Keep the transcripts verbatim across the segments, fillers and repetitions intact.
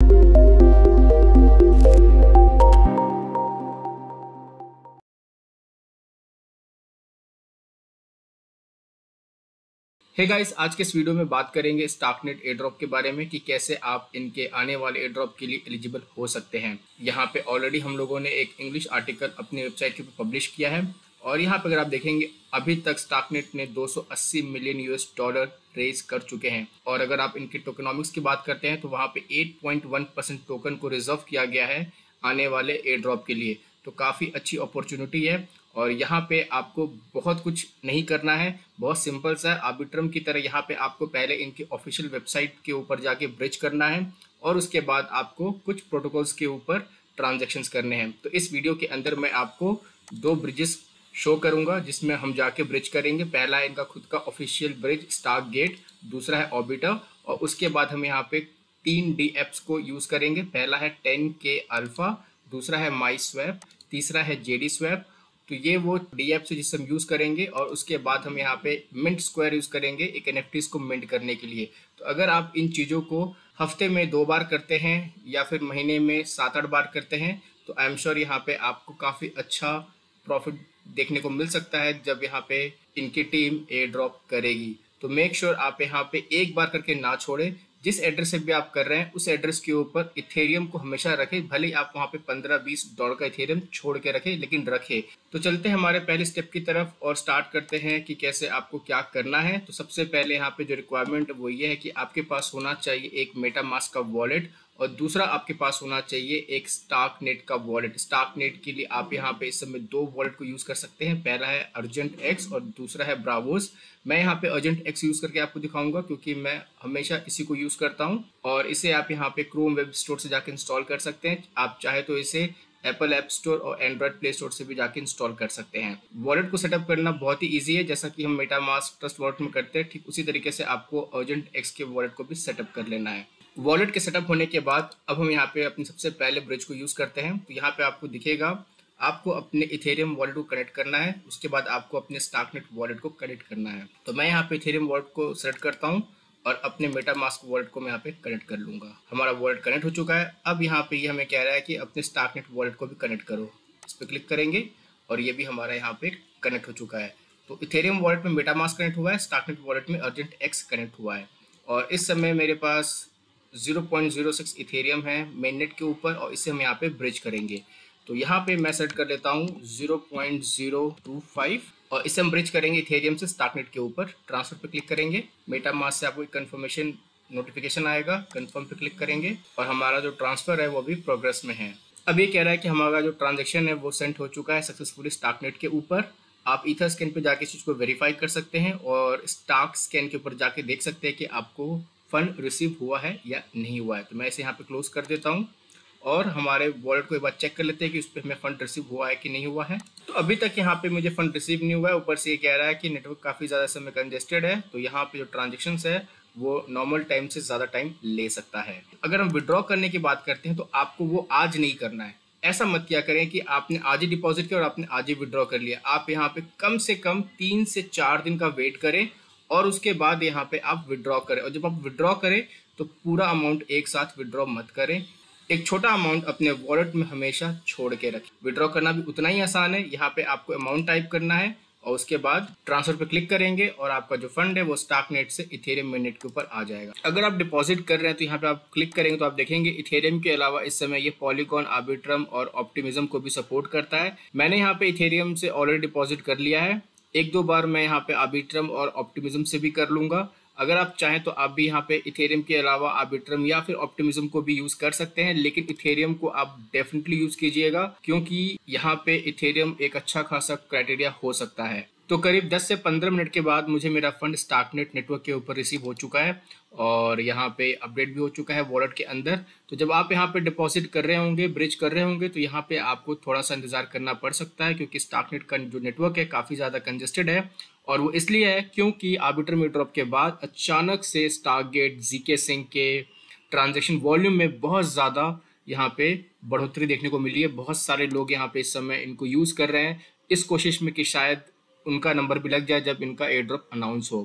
हे hey guys, आज के इस वीडियो में बात करेंगे स्टार्कनेट एयरड्रॉप के बारे में कि कैसे आप इनके आने वाले एयरड्रॉप के लिए एलिजिबल हो सकते हैं। यहाँ पे ऑलरेडी हम लोगों ने एक इंग्लिश आर्टिकल अपनी वेबसाइट के ऊपर पब्लिश किया है और यहाँ पे अगर आप देखेंगे अभी तक स्टार्कनेट ने दो सौ अस्सी मिलियन यूएस डॉलर रेज कर चुके हैं। और अगर आप इनके टोकनॉमिक्स की बात करते हैं तो वहाँ पे आठ पॉइंट एक परसेंट टोकन को रिजर्व किया गया है आने वाले एयरड्रॉप के लिए। तो काफ़ी अच्छी अपॉर्चुनिटी है और यहाँ पे आपको बहुत कुछ नहीं करना है, बहुत सिंपल सा है। आर्बिट्रम की तरह यहाँ पे आपको पहले इनकी ऑफिशियल वेबसाइट के ऊपर जाके ब्रिज करना है और उसके बाद आपको कुछ प्रोटोकॉल्स के ऊपर ट्रांजैक्शंस करने हैं। तो इस वीडियो के अंदर मैं आपको दो ब्रिजेस शो करूंगा जिसमें हम जाके ब्रिज करेंगे। पहला है इनका खुद का ऑफिशियल ब्रिज स्टार्क गेट, दूसरा है ऑर्बिटर और उसके बाद हम यहाँ पे तीन डी एप्स को यूज़ करेंगे। पहला है टेन के अल्फा, दूसरा है माई स्वैप, तीसरा है जेडी स्वैप। तो ये वो डी एप्स है जिसे हम यूज़ करेंगे और उसके बाद हम यहाँ पे मिंट स्क्वायर यूज़ करेंगे एक एनएफटीज को मिंट करने के लिए। तो अगर आप इन चीज़ों को हफ्ते में दो बार करते हैं या फिर महीने में सात आठ बार करते हैं तो आई एम श्योर यहाँ पे आपको काफ़ी अच्छा प्रॉफिट देखने को मिल सकता है जब यहाँ पे इनकी टीम एयर ड्रॉप करेगी। तो मेक श्योर sure आप यहाँ पे एक बार करके ना छोड़ें। जिस एड्रेस से भी आप कर रहे हैं उस एड्रेस के ऊपर इथेरियम को हमेशा रखें, भले ही आप वहाँ पे पंद्रह बीस डॉलर का इथेरियम छोड़ के रखें, लेकिन रखें। तो चलते हैं हमारे पहले स्टेप की तरफ और स्टार्ट करते हैं कि कैसे आपको क्या करना है। तो सबसे पहले यहाँ पे जो रिक्वायरमेंट वो ये है कि आपके पास होना चाहिए एक मेटामास्क का वॉलेट और दूसरा आपके पास होना चाहिए एक स्टार्कनेट का वॉलेट। स्टार्कनेट के लिए आप यहाँ पे इस समय दो वॉलेट को यूज़ कर सकते हैं, पहला है अर्जेंट एक्स और दूसरा है ब्रावोस। मैं यहाँ पे अर्जेंट एक्स यूज़ करके आपको दिखाऊंगा क्योंकि मैं हमेशा इसी को यूज़ करता हूँ और इसे आप यहाँ पे क्रोम वेब स्टोर से जाके इंस्टॉल कर सकते हैं। आप चाहे तो इसे एप्पल ऐप स्टोर और एंड्रॉयड प्ले स्टोर से भी जाके इंस्टॉल कर सकते हैं। वॉलेट को सेटअप करना बहुत ही ईजी है, जैसा कि हम मेटामास्क ट्रस्ट वॉलेट में करते हैं ठीक उसी तरीके से आपको अर्जेंट एक्स के वॉलेट को भी सेटअप कर लेना है। वॉलेट के सेटअप होने के बाद अब हम यहाँ पे अपने सबसे पहले ब्रिज को यूज़ करते हैं। तो यहाँ पे आपको दिखेगा आपको अपने इथेरियम वॉलेट को कनेक्ट करना है, उसके बाद आपको अपने स्टार्कनेट वॉलेट को कनेक्ट करना है। तो मैं यहाँ पे इथेरियम वॉलेट को सेलेक्ट करता हूँ और अपने मेटामास्क वॉलेट को मैं यहाँ पे कनेक्ट कर लूँगा। हमारा वॉलेट कनेक्ट हो चुका है। अब यहाँ पे ये यह हमें कह रहा है कि अपने स्टार्कनेट वॉलेट को भी कनेक्ट करो। इस पर क्लिक करेंगे और ये भी हमारा यहाँ पे कनेक्ट हो चुका है। तो इथेरियम वॉलेट में मेटामास्क कनेक्ट हुआ है, स्टार्कनेट वॉलेट में अर्जेंट एक्स कनेक्ट हुआ है और इस समय मेरे पास zero point zero six Ethereum है मेननेट के ऊपर और इसे हम यहाँ पे ब्रिज करेंगे। तो यहाँ पे मैं सेट कर लेता हूँ zero point zero two five और इसे हम ब्रिज करेंगे इथेरियम से स्टार्कनेट के ऊपर। ट्रांसफर पे क्लिक करेंगे, मेटामास्क से आपको एक कन्फर्मेशन नोटिफिकेशन आएगा, कन्फर्म पे क्लिक करेंगे और हमारा जो ट्रांसफ़र है वो भी प्रोग्रेस में है। अब ये कह रहा है कि हमारा जो ट्रांजेक्शन है वो सेंड हो चुका है सक्सेसफुली स्टार्कनेट के ऊपर। आप ईथर स्कैन पे जाके इस चीज़ को वेरीफाई कर सकते हैं और स्टार्क स्कैन के ऊपर जाके देख सकते हैं कि आपको फंड रिसीव हुआ है या नहीं हुआ है। तो मैं इसे यहाँ पे क्लोज कर देता हूँ और हमारे वॉलेट को एक बार चेक कर लेते हैं कि उस पर हमें फ़ंड रिसीव हुआ है कि नहीं हुआ है। तो अभी तक यहाँ पे मुझे फ़ंड रिसीव नहीं हुआ है। ऊपर से ये कह रहा है कि नेटवर्क काफ़ी ज़्यादा समय कंजेस्टेड है, तो यहाँ पे जो ट्रांजेक्शन्स है वो नॉर्मल टाइम से ज़्यादा टाइम ले सकता है। अगर हम विड्रॉ करने की बात करते हैं तो आपको वो आज नहीं करना है। ऐसा मत किया करें कि आपने आज ही डिपॉजिट किया और आपने आज ही विड्रॉ कर लिया। आप यहाँ पे कम से कम तीन से चार दिन का वेट करें और उसके बाद यहाँ पे आप विड्रॉ करें। और जब आप विड्रॉ करें तो पूरा अमाउंट एक साथ विड्रॉ मत करें, एक छोटा अमाउंट अपने वॉलेट में हमेशा छोड़ के रखें। विड्रॉ करना भी उतना ही आसान है। यहाँ पे आपको अमाउंट टाइप करना है और उसके बाद ट्रांसफर पे क्लिक करेंगे और आपका जो फंड है वो स्टार्कनेट से इथेरियम मेननेट के ऊपर आ जाएगा। अगर आप डिपॉजिट कर रहे हैं तो यहाँ पे आप क्लिक करेंगे तो आप देखेंगे इथेरियम के अलावा इस समय ये पॉलीगॉन, आर्बिट्रम और ऑप्टिमिज्म को भी सपोर्ट करता है। मैंने यहाँ पे इथेरियम से ऑलरेडी डिपॉजिट कर लिया है। एक दो बार मैं यहाँ पे आर्बिट्रम और ऑप्टिमिज्म से भी कर लूँगा। अगर आप चाहें तो आप भी यहाँ पे इथेरियम के अलावा आर्बिट्रम या फिर ऑप्टिमिज्म को भी यूज़ कर सकते हैं, लेकिन इथेरियम को आप डेफिनेटली यूज़ कीजिएगा क्योंकि यहाँ पे इथेरियम एक अच्छा खासा क्राइटेरिया हो सकता है। तो करीब दस से पंद्रह मिनट के बाद मुझे मेरा फंड स्टार्कनेट नेटवर्क के ऊपर रिसीव हो चुका है और यहाँ पे अपडेट भी हो चुका है वॉलेट के अंदर। तो जब आप यहाँ पे डिपॉजिट कर रहे होंगे, ब्रिज कर रहे होंगे, तो यहाँ पे आपको थोड़ा सा इंतजार करना पड़ सकता है क्योंकि स्टार्कनेट का जो नेटवर्क है काफ़ी ज़्यादा कंजेस्टेड है और वो इसलिए है क्योंकि आर्बिट्रम एयरड्रॉप के बाद अचानक से स्टारगेट, जीके सिंक के ट्रांजेक्शन वॉल्यूम में बहुत ज़्यादा यहाँ पे बढ़ोतरी देखने को मिली है। बहुत सारे लोग यहाँ पे इस समय इनको यूज़ कर रहे हैं इस कोशिश में कि शायद उनका नंबर भी लग जाए जब इनका एयर ड्रॉप अनाउंस हो।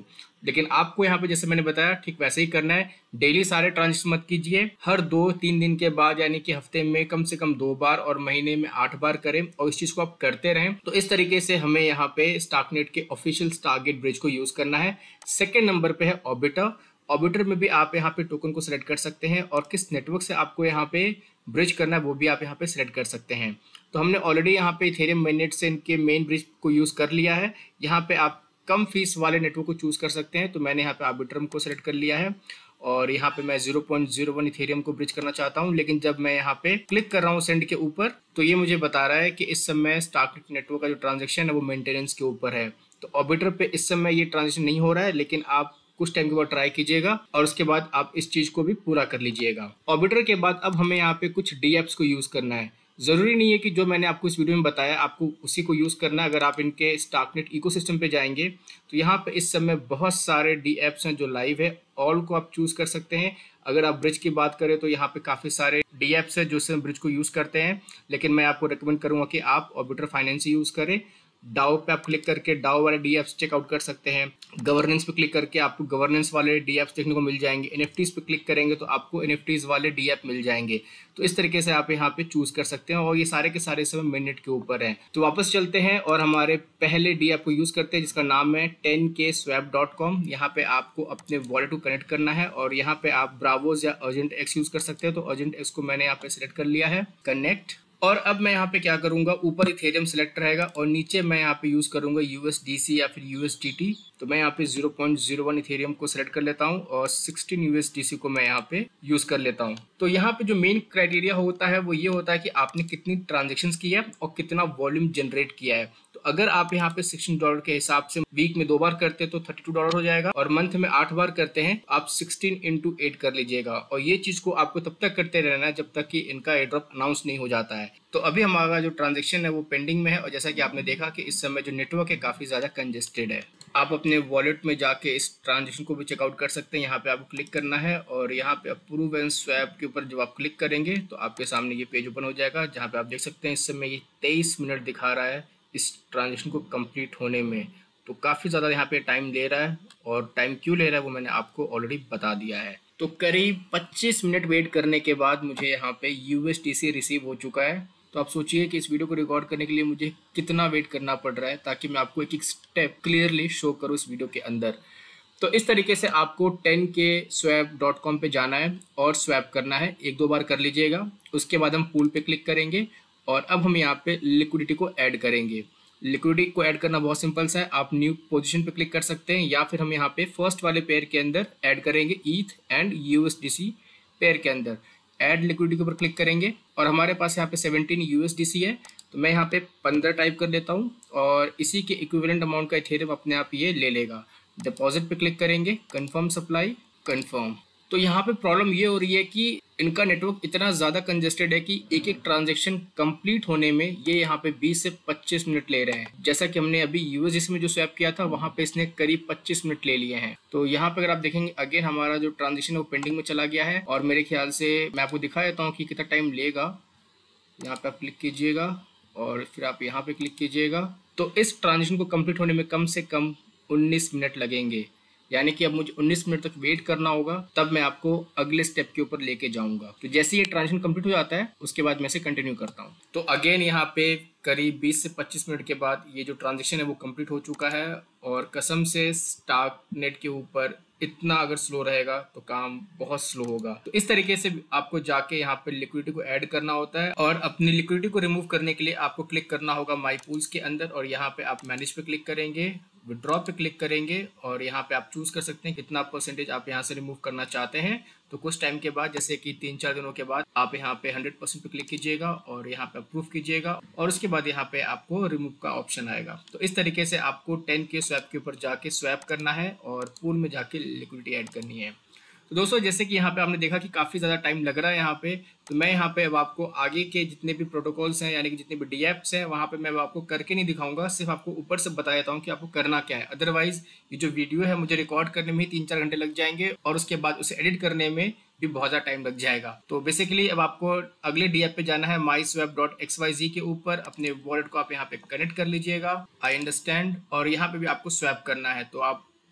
लेकिन आपको यहाँ पे जैसे मैंने बताया ठीक वैसे ही करना है। डेली सारे ट्रांजेक्शन मत कीजिए, हर दो तीन दिन के बाद यानी कि हफ्ते में कम से कम दो बार और महीने में आठ बार करें और इस चीज को आप करते रहें। तो इस तरीके से हमें यहाँ पे स्टाकनेट के ऑफिशियल स्टारगेट ब्रिज को यूज करना है। सेकेंड नंबर पे है ऑर्बिटर। ऑर्बिटर में भी आप यहाँ पे टोकन को सिलेक्ट कर सकते हैं और किस नेटवर्क से आपको यहाँ पे ब्रिज करना है वो भी आप यहाँ पे सिलेक्ट कर सकते हैं। तो हमने ऑलरेडी यहाँ पे इथेरियम मेननेट से इनके मेन ब्रिज को यूज कर लिया है। यहाँ पे आप कम फीस वाले नेटवर्क को चूज कर सकते हैं, तो मैंने यहाँ पे आर्बिट्रम को सिलेक्ट कर लिया है और यहाँ पे मैं zero point zero one Ethereum को ब्रिज करना चाहता हूँ। लेकिन जब मैं यहाँ पे क्लिक कर रहा हूँ सेंड के ऊपर तो ये मुझे बता रहा है कि इस समय स्टारगेट नेटवर्क का जो ट्रांजेक्शन है वो मेंटेनेंस के ऊपर है। तो ऑर्बिटर पे इस समय ये ट्रांजेक्शन नहीं हो रहा है, लेकिन आप कुछ टाइम के बाद ट्राई कीजिएगा और उसके बाद आप इस चीज को भी पूरा कर लीजिएगा। ऑर्बिटर के बाद अब हमें यहाँ पे कुछ डी एप्स को यूज करना है। जरूरी नहीं है कि जो मैंने आपको इस वीडियो में बताया आपको उसी को यूज करना है। अगर आप इनके स्टाकनेट इकोसिस्टम पे जाएंगे तो यहाँ पे इस समय बहुत सारे डी एप्स हैं जो लाइव है, ऑल को आप चूज कर सकते हैं। अगर आप ब्रिज की बात करें तो यहाँ पे काफी सारे डी एप्स है जो इस ब्रिज को यूज करते हैं, लेकिन मैं आपको रिकमेंड करूंगा कि आप ऑर्बिटर फाइनेंस यूज करें। डाओ पे आप क्लिक करके डाओ वाले डी एप्स चेकआउट कर सकते हैं। गवर्नेंस पे क्लिक करके आपको गवर्नेंस वाले डी एप्स देखने को मिल जाएंगे। एनएफटीज पे क्लिक करेंगे तो आपको एनएफटीज वाले डी एप मिल जाएंगे। तो इस तरीके से आप यहाँ पे चूज कर सकते हैं और ये सारे के सारे समय मेननेट के ऊपर हैं। तो वापस चलते हैं और हमारे पहले डी एप को यूज करते हैं जिसका नाम है टेन के स्वैप डॉट कॉम। यहाँ पे आपको अपने वॉलेट को कनेक्ट करना है और यहाँ पे आप ब्रावोज या अर्जेंट एक्स यूज कर सकते हैं। तो अर्जेंट एक्स को मैंने यहाँ पे सिलेक्ट कर लिया है, कनेक्ट। और अब मैं यहाँ पे क्या करूंगा, ऊपर इथेरियम सिलेक्ट रहेगा और नीचे मैं यहाँ पे यूज करूंगा यूएसडीसी या फिर यूएसडीटी। तो मैं यहाँ पे zero point zero one Ethereum को सिलेक्ट कर लेता हूँ और सिक्सटीन यूएसडीसी को मैं यहाँ पे यूज कर लेता हूँ। तो यहाँ पे जो मेन क्राइटेरिया होता है वो ये होता है कि आपने कितनी ट्रांजेक्शन्स की है और कितना वॉल्यूम जनरेट किया है। तो अगर आप यहाँ पे सिक्सटीन डॉलर के हिसाब से वीक में दो बार करते हैं तो थर्टी टू डॉलर हो जाएगा और मंथ में आठ बार करते हैं आप सिक्सटीन इंटू एट कर लीजिएगा। और ये चीज को आपको तब तक करते रहना है जब तक कि इनका एयरड्रॉप अनाउंस नहीं हो जाता है। तो अभी हमारा जो ट्रांजेक्शन है वो पेंडिंग में है और जैसा कि आपने देखा कि इस समय जो नेटवर्क है काफी ज्यादा कंजेस्टेड है। आप अपने वॉलेट में जाके इस ट्रांजेक्शन को भी चेकआउट कर सकते हैं। यहाँ पे आपको क्लिक करना है और यहाँ पे अप्रूव एंड स्वैप के ऊपर जब आप क्लिक करेंगे तो आपके सामने ये पेज ओपन हो जाएगा जहाँ पे आप देख सकते हैं इस समय ये तेईस मिनट दिखा रहा है इस ट्रांजेक्शन को कंप्लीट होने में। तो काफ़ी ज़्यादा यहाँ पे टाइम ले रहा है और टाइम क्यों ले रहा है वो मैंने आपको ऑलरेडी बता दिया है। तो करीब पच्चीस मिनट वेट करने के बाद मुझे यहाँ पे यूएसडीसी रिसीव हो चुका है। तो आप सोचिए कि इस वीडियो को रिकॉर्ड करने के लिए मुझे कितना वेट करना पड़ रहा है ताकि मैं आपको एक एक स्टेप क्लियरली शो करूँ इस वीडियो के अंदर। तो इस तरीके से आपको टेन के स्वैप डॉट कॉम पे जाना है और स्वैप करना है, एक दो बार कर लीजिएगा। उसके बाद हम पूल पे क्लिक करेंगे और अब हम यहाँ पे लिक्विडिटी को ऐड करेंगे। लिक्विडिटी को ऐड करना बहुत सिंपल सा है, आप न्यू पोजीशन पे क्लिक कर सकते हैं या फिर हम यहाँ पे फर्स्ट वाले पेयर के अंदर ऐड करेंगे ईथ एंड यूएसडीसी पेयर के अंदर। ऐड लिक्विडिटी के ऊपर क्लिक करेंगे और हमारे पास यहाँ पे सेवनटीन यूएसडीसी है तो मैं यहाँ पे पंद्रह टाइप कर लेता हूँ और इसी के इक्विवेलेंट अमाउंट का इथेरियम अपने आप ये ले लेगा। डिपॉजिट पे क्लिक करेंगे, कंफर्म सप्लाई, कंफर्म। तो यहाँ पे प्रॉब्लम ये हो रही है कि इनका नेटवर्क इतना ज़्यादा कंजेस्टेड है कि एक एक ट्रांजैक्शन कंप्लीट होने में ये यहाँ पे बीस से पच्चीस मिनट ले रहे हैं। जैसा कि हमने अभी यूएसडीसी में जो स्वैप किया था वहाँ पे इसने करीब पच्चीस मिनट ले लिए हैं। तो यहाँ पे अगर आप देखेंगे अगेन हमारा जो ट्रांजेक्शन है वो पेंडिंग में चला गया है और मेरे ख्याल से मैं आपको दिखा देता हूँ कि कितना टाइम लेगा। यहाँ पे आप क्लिक कीजिएगा और फिर आप यहाँ पे क्लिक कीजिएगा। तो इस ट्रांजेक्शन को कम्प्लीट होने में कम से कम उन्नीस मिनट लगेंगे, यानी कि अब मुझे उन्नीस मिनट तक वेट करना होगा, तब मैं आपको अगले स्टेप के ऊपर लेके जाऊंगा। तो जैसे ये ट्रांजेक्शन कंप्लीट हो जाता है उसके बाद मैं इसे कंटिन्यू करता हूँ। तो अगेन यहाँ पे करीब बीस से पच्चीस मिनट के बाद ये जो ट्रांजेक्शन है वो कंप्लीट हो चुका है और कसम से स्टाकनेट के ऊपर इतना अगर स्लो रहेगा तो काम बहुत स्लो होगा। तो इस तरीके से आपको जाके यहाँ पे लिक्विडिटी को ऐड करना होता है और अपनी लिक्विडिटी को रिमूव करने के लिए आपको क्लिक करना होगा माई पूल्स के अंदर और यहाँ पे आप मैनेज पे क्लिक करेंगे, विड्रॉ पे क्लिक करेंगे और यहाँ पे आप चूज कर सकते हैं कितना परसेंटेज आप यहाँ से रिमूव करना चाहते हैं। तो कुछ टाइम के बाद जैसे कि तीन चार दिनों के बाद आप यहाँ पे हंड्रेड परसेंट पे क्लिक कीजिएगा और यहाँ पे अप्रूव कीजिएगा और उसके बाद यहाँ पे आपको रिमूव का ऑप्शन आएगा। तो इस तरीके से आपको टेन के स्वैप के ऊपर जाके स्वैप करना है और पूल में जाके लिक्विडिटी ऐड करनी है। तो दोस्तों जैसे कि यहाँ पे आपने देखा कि काफ़ी ज़्यादा टाइम लग रहा है यहाँ पे, तो मैं यहाँ पे अब आपको आगे के जितने भी प्रोटोकॉल्स हैं यानी कि जितने भी डी एप्स हैं वहाँ पे मैं आपको करके नहीं दिखाऊंगा, सिर्फ आपको ऊपर से बता देता हूँ कि आपको करना क्या है। अदरवाइज ये जो वीडियो है मुझे रिकॉर्ड करने में ही तीन चार घंटे लग जाएंगे और उसके बाद उसे एडिट करने में भी बहुत ज़्यादा टाइम लग जाएगा। तो बेसिकली अब आपको अगले डी एप पे जाना है my swap dot X Y Z के ऊपर, अपने वॉलेट को आप यहाँ पे कनेक्ट कर लीजिएगा, आई अंडरस्टैंड, और यहाँ पे भी आपको स्वैप करना है। तो आप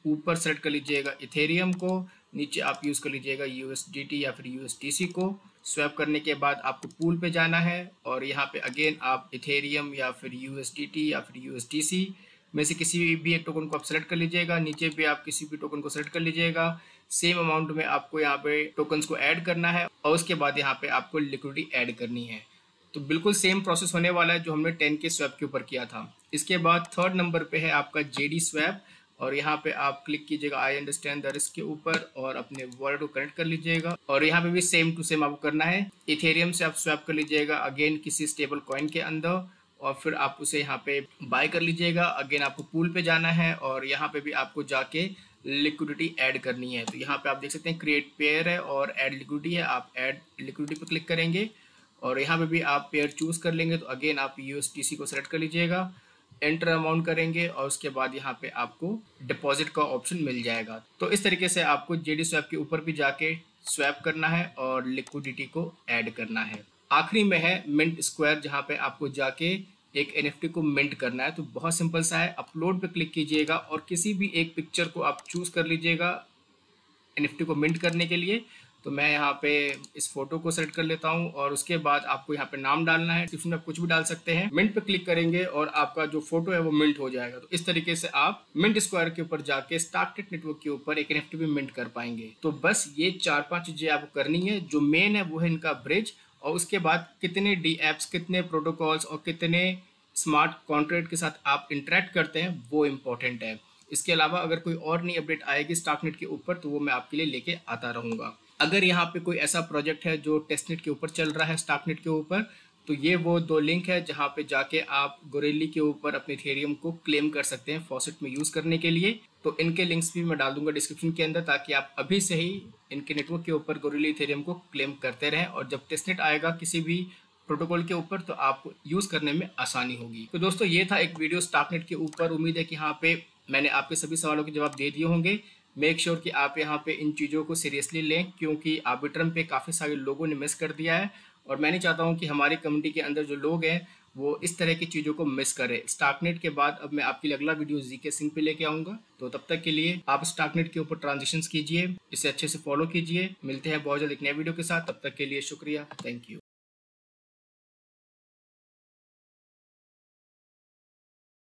ऊपर सेलेक्ट कर लीजिएगा इथेरियम को, नीचे आप यूज़ कर लीजिएगा यूएसडीटी या फिर यूएसडीसी को। स्वैप करने के बाद आपको पूल पे जाना है और यहाँ पे अगेन आप इथेरियम या फिर यूएसडीटी या फिर यूएसडीसी में से किसी भी एक टोकन को आप सेलेक्ट कर लीजिएगा। नीचे भी आप किसी भी टोकन को सेलेक्ट कर लीजिएगा। सेम अमाउंट में आपको यहाँ पे टोकन्स को ऐड करना है और उसके बाद यहाँ पे आपको लिक्विडिटी ऐड करनी है। तो बिल्कुल सेम प्रोसेस होने वाला है जो हमने टेन के स्वैप के ऊपर किया था। इसके बाद थर्ड नंबर पे है आपका जेडी स्वैप और यहाँ पे आप क्लिक कीजिएगा आई अंडरस्टैंड द रिस्क के ऊपर और अपने वॉलेट को कनेक्ट कर लीजिएगा और यहाँ पे भी सेम टू सेम आपको करना है। इथेरियम से आप स्वैप कर लीजिएगा अगेन किसी स्टेबल कॉइन के अंदर और फिर आप उसे यहाँ पे बाय कर लीजिएगा। अगेन आपको पूल पे जाना है और यहाँ पे भी आपको जाके लिक्विडिटी ऐड करनी है। तो यहाँ पे आप देख सकते हैं क्रिएट पेयर है और ऐड लिक्विडिटी है, आप ऐड लिक्विडिटी पर क्लिक करेंगे और यहाँ पे भी आप पेयर चूज कर लेंगे। तो अगेन आप यूएसडीसी को सेलेक्ट कर लीजिएगा, एंटर अमाउंट करेंगे और उसके बाद यहाँ पे आपको डिपॉजिट का ऑप्शन मिल जाएगा। तो इस तरीके से आपको जेडी स्वैप के ऊपर भी जाके स्वैप करना है और लिक्विडिटी को ऐड करना है। आखिरी में है मिंट स्क्वायर जहाँ पे आपको जाके एक एनएफटी को मिंट करना है। तो बहुत सिंपल सा है, अपलोड पे क्लिक कीजिएगा और किसी भी एक पिक्चर को आप चूज कर लीजिएगा एनएफटी को मिंट करने के लिए। तो मैं यहाँ पे इस फोटो को सेलेक्ट कर लेता हूँ और उसके बाद आपको यहाँ पे नाम डालना है, डिस्क्रिप्शन में आप कुछ भी डाल सकते हैं। मिंट पे क्लिक करेंगे और आपका जो फोटो है वो मिंट हो जाएगा। तो इस तरीके से आप मिंट स्क्वायर के ऊपर जाके स्टार्कनेट नेटवर्क के ऊपर एक एनएफटी भी मिंट कर पाएंगे। तो बस ये चार पांच चीजें आपको करनी है। जो मेन है वो है इनका ब्रिज और उसके बाद कितने डी एप्स, कितने प्रोटोकॉल्स और कितने स्मार्ट कॉन्ट्रैक्ट के साथ आप इंटरेक्ट करते हैं वो इम्पोर्टेंट है। इसके अलावा अगर कोई और नई अपडेट आएगी स्टार्कनेट के ऊपर तो वो मैं आपके लिए लेके आता रहूँगा। अगर यहाँ पे कोई ऐसा प्रोजेक्ट है जो टेस्टनेट के ऊपर चल रहा है स्टार्कनेट के ऊपर, तो ये वो दो लिंक है जहाँ पे जाके आप गोरेली के ऊपर अपने इथेरियम को क्लेम कर सकते हैं फॉसेट में यूज़ करने के लिए। तो इनके लिंक्स भी मैं डाल दूंगा डिस्क्रिप्शन के अंदर ताकि आप अभी से ही इनके नेटवर्क के ऊपर गोरेली इथेरियम को क्लेम करते रहें और जब टेस्टनेट आएगा किसी भी प्रोटोकॉल के ऊपर तो आपको यूज़ करने में आसानी होगी। तो दोस्तों ये था एक वीडियो स्टार्कनेट के ऊपर। उम्मीद है कि यहाँ पे मैंने आपके सभी सवालों के जवाब दे दिए होंगे। मेक श्योर sure कि आप यहाँ पे इन चीज़ों को सीरियसली लें क्योंकि आर्बिट्रम पे काफ़ी सारे लोगों ने मिस कर दिया है और मैं नहीं चाहता हूँ कि हमारी कम्युनिटी के अंदर जो लोग हैं वो इस तरह की चीज़ों को मिस करें। स्टार्कनेट के बाद अब मैं आपके लिए अगला वीडियो जीके सिंह पे लेके आऊँगा। तो तब तक के लिए आप स्टार्कनेट के ऊपर ट्रांजिशंस कीजिए, इसे अच्छे से फॉलो कीजिए। मिलते हैं बहुत जल्द एक नए वीडियो के साथ, तब तक के लिए शुक्रिया, थैंक यू।